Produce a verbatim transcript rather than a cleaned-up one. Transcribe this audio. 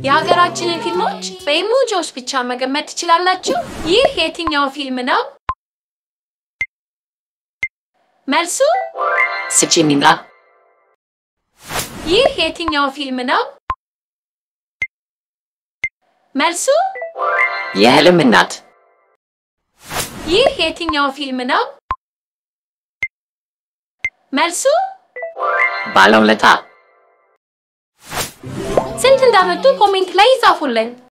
የሀገራችንን ፊልሞች በኢሞጂዎች ብቻ መገመት ትችላላችሁ? ይህ የትኛው ፊልም ነው? መልሱ ስጪኝና። ይህ የትኛው ፊልም ነው? መልሱ የህልም እናት። ይህ የትኛው ፊልም ነው? መልሱ ባለውለታ። ስንት እንዳመጡ ኮሜንት ላይ ጻፉልን።